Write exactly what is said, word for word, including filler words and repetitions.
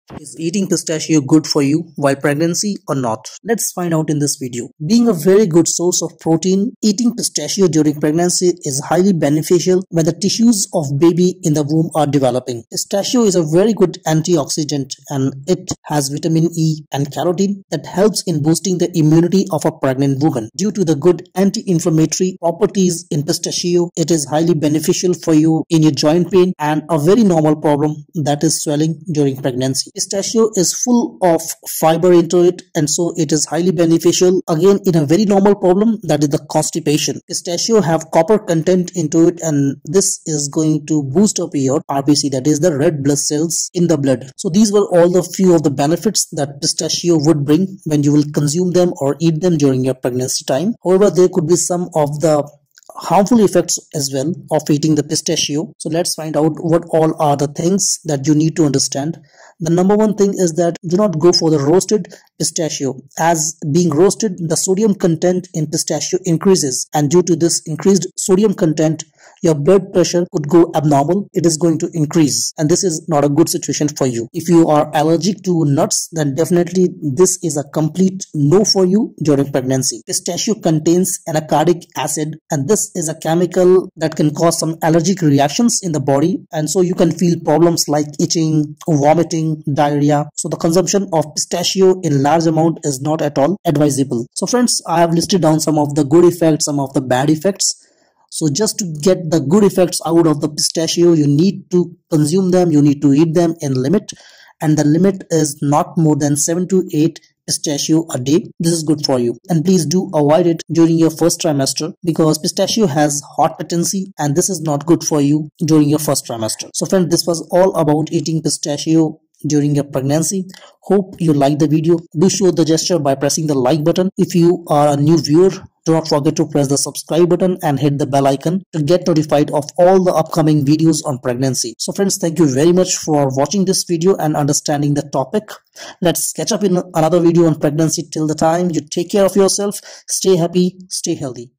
Is eating pistachio good for you while pregnancy or not? Let's find out in this video. Being a very good source of protein, eating pistachio during pregnancy is highly beneficial when the tissues of baby in the womb are developing. Pistachio is a very good antioxidant and it has vitamin E and carotene that helps in boosting the immunity of a pregnant woman. Due to the good anti-inflammatory properties in pistachio, it is highly beneficial for you in your joint pain and a very normal problem, that is swelling during pregnancy. Pistachio is full of fiber into it, and so it is highly beneficial again in a very normal problem, that is the constipation. Pistachio have copper content into it, and this is going to boost up your R B C, that is the red blood cells in the blood. So these were all the few of the benefits that pistachio would bring when you will consume them or eat them during your pregnancy time. However, there could be some of the harmful effects as well of eating the pistachio. So let's find out what all are the things that you need to understand. The number one thing is that do not go for the roasted pistachio, as being roasted the sodium content in pistachio increases, and due to this increased sodium content your blood pressure could go abnormal. It is going to increase, and this is not a good situation for you. If you are allergic to nuts, then definitely this is a complete no for you during pregnancy. Pistachio contains anacardic acid, and this is a chemical that can cause some allergic reactions in the body, and so you can feel problems like itching, vomiting, diarrhea. So the consumption of pistachio in large amount is not at all advisable. So friends, I have listed down some of the good effects, some of the bad effects. So just to get the good effects out of the pistachio, you need to consume them, you need to eat them in limit, and the limit is not more than seven to eight pistachio a day. This is good for you, and please do avoid it during your first trimester, because pistachio has hot potency and this is not good for you during your first trimester. So friends, this was all about eating pistachio during your pregnancy. Hope you like the video. Do show the gesture by pressing the like button. If you are a new viewer, do not forget to press the subscribe button and hit the bell icon to get notified of all the upcoming videos on pregnancy. So friends, thank you very much for watching this video and understanding the topic. Let's catch up in another video on pregnancy. Till the time, you take care of yourself, stay happy, stay healthy.